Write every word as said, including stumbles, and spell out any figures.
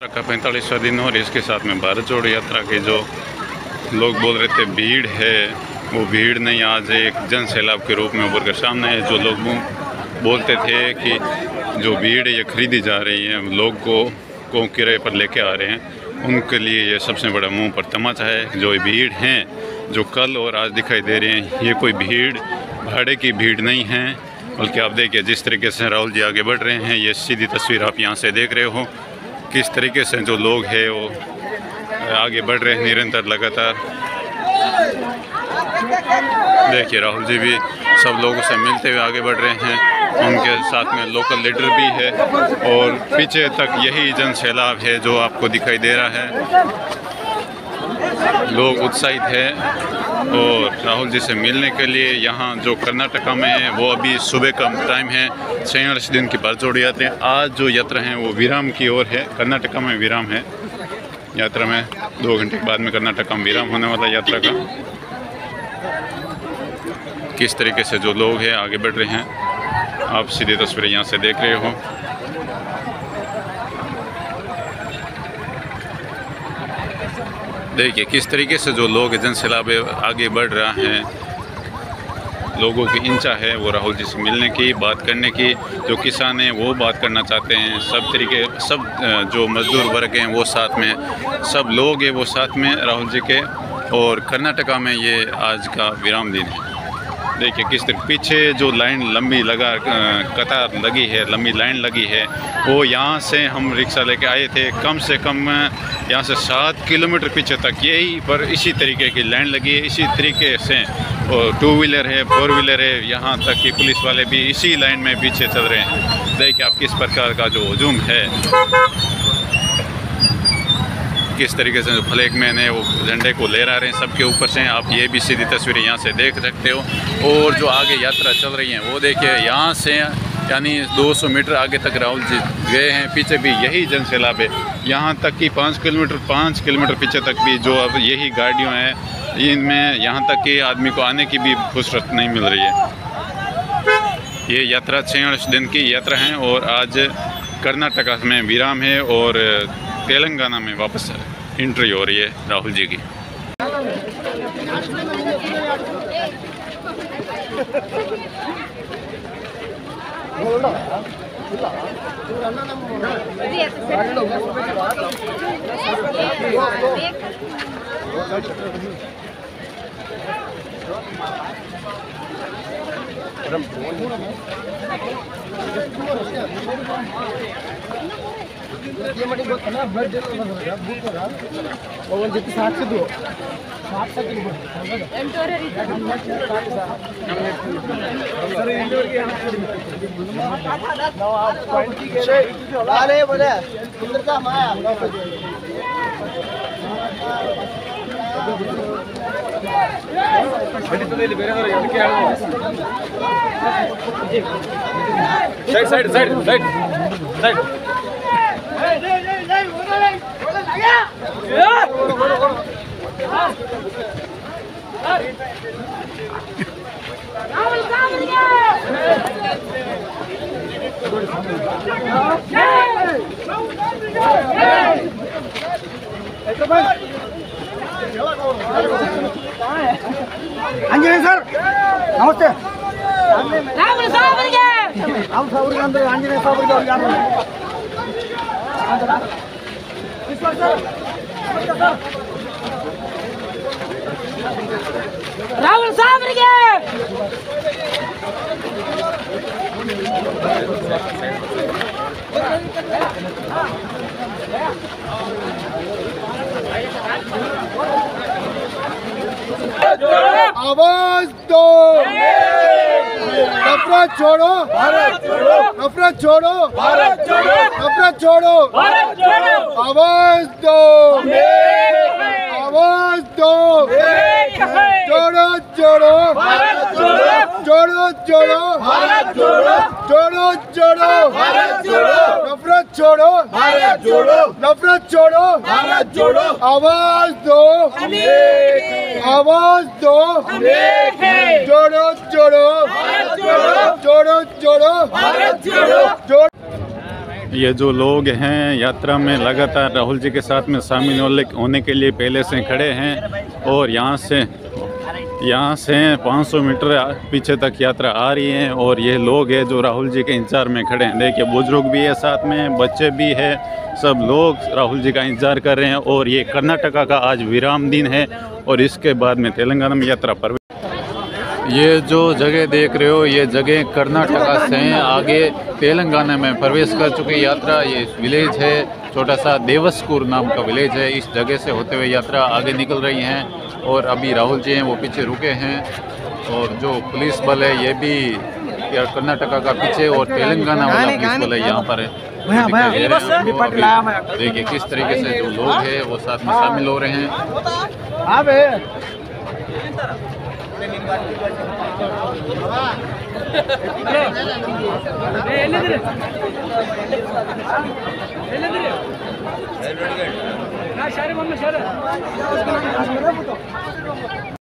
का पैंतालीसवां दिन और इसके साथ में भारत जोड़ो यात्रा के जो लोग बोल रहे थे भीड़ है, वो भीड़ नहीं, आज एक जन सैलाब के रूप में उभर कर सामने है। जो लोग बोलते थे कि जो भीड़ है ये खरीदी जा रही है, लोग को को किराए पर लेके आ रहे हैं, उनके लिए ये सबसे बड़ा मुंह पर तमाचा है। जो भीड़ हैं जो कल और आज दिखाई दे रहे हैं, ये कोई भीड़ भाड़े की भीड़ नहीं है, बल्कि आप देखिए जिस तरीके से राहुल जी आगे बढ़ रहे हैं, ये सीधी तस्वीर आप यहाँ से देख रहे हो किस तरीके से जो लोग हैं वो आगे बढ़ रहे हैं निरंतर लगातार। देखिए राहुल जी भी सब लोगों से मिलते हुए आगे बढ़ रहे हैं, उनके साथ में लोकल लीडर भी है और पीछे तक यही जन सैलाब है जो आपको दिखाई दे रहा है। लोग उत्साहित हैं और राहुल जी से मिलने के लिए यहाँ जो कर्नाटका में है वो अभी सुबह का टाइम है, छियालीस दिन की भारत जोड़ो यात्रा। आज जो यात्रा है वो विराम की ओर है, कर्नाटका में विराम है यात्रा में। दो घंटे के बाद में कर्नाटका में विराम होने वाला यात्रा का। किस तरीके से जो लोग हैं आगे बढ़ रहे हैं, आप सीधी तस्वीरें यहाँ से देख रहे हो। देखिए किस तरीके से जो लोग जन सैलाब आगे बढ़ रहा है, लोगों की इच्छा है वो राहुल जी से मिलने की, बात करने की। जो किसान हैं वो बात करना चाहते हैं, सब तरीके सब जो मजदूर वर्ग हैं वो साथ में, सब लोग हैं वो साथ में राहुल जी के। और कर्नाटका में ये आज का विराम दिन है। देखिए किस तरह पीछे जो लाइन लंबी लगा कतार लगी है, लंबी लाइन लगी है, वो यहाँ से हम रिक्शा लेके आए थे, कम से कम यहाँ से सात किलोमीटर पीछे तक यही पर इसी तरीके की लाइन लगी है। इसी तरीके से टू व्हीलर है, फोर व्हीलर है, यहाँ तक कि पुलिस वाले भी इसी लाइन में पीछे चल रहे हैं। देखिए आप किस प्रकार का जो हुजूम है, किस तरीके से फ्लैग मैन है वो झंडे को लहरा रहे हैं सबके ऊपर से। आप ये भी सीधी तस्वीरें यहाँ से देख सकते हो। और जो आगे यात्रा चल रही है वो देखिए, यहाँ से यानी दो सौ मीटर आगे तक राहुल जी गए हैं, पीछे भी यही जन सैलाब है। यहाँ तक कि पाँच किलोमीटर पाँच किलोमीटर पीछे तक भी जो अब यही गाड़ियों हैं, इनमें यहाँ तक कि आदमी को आने की भी फुर्सत नहीं मिल रही है। ये यात्रा छियालीस दिन की यात्रा है और आज कर्नाटका में विराम है और तेलंगाना में वापस एंट्री हो रही है राहुल जी की। ये मटी बहुत ना ब्लड जेल में बना बुक करा और वो जितने सात से दो सात से किलो एंटोररी सर एंटोर के हम आप पॉइंट के अरे बोले सुंदरता माया बड़ी तो ले बेरे और यार क्या side side side side side Anjali sir नमस्ते राहुल साहब राहुल साहब अंदर अंजलि साहब राहुल साहब आवाज दो, नफरत छोड़ो भारत छोड़ो, नफरत छोड़ो भारत छोड़ो, नफरत छोड़ो भारत छोड़ो। आवाज दो, आवाज दो, जोड़ो जोड़ो भारत छोड़ो, जोड़ो जोड़ो भारत छोड़ो, जोड़ो जोड़ो भारत छोड़ो, नफरत छोड़ो भारत छोड़ो, नफरत छोड़ो भारत छोड़ो। आवाज दो, आवाज दो, जोड़ो जोड़ो भारत छोड़ो, जोड़ो जोड़ो भारत छोड़ो, जोड़ो। ये जो लोग हैं यात्रा में लगातार राहुल जी के साथ में शामिल होने के लिए पहले से खड़े हैं और यहाँ से यहाँ से पाँच सौ मीटर पीछे तक यात्रा आ रही है और ये लोग हैं जो राहुल जी के इंतजार में खड़े हैं। देखिए बुजुर्ग भी है, साथ में बच्चे भी है, सब लोग राहुल जी का इंतजार कर रहे हैं। और ये कर्नाटका का आज विराम दिन है और इसके बाद में तेलंगाना में यात्रा पर। ये जो जगह देख रहे हो ये जगह कर्नाटका से आगे तेलंगाना में प्रवेश कर चुकी यात्रा। ये विलेज है, छोटा सा देवस्कूर नाम का विलेज है। इस जगह से होते हुए यात्रा आगे निकल रही हैं और अभी राहुल जी हैं वो पीछे रुके हैं और जो पुलिस बल है ये भी कर्नाटका का पीछे और तेलंगाना वाला पुलिस बल है यहाँ पर है। देखिए किस तरीके से जो लोग हैं वो साथ में शामिल हो रहे हैं। ना शारे मम्मी शारे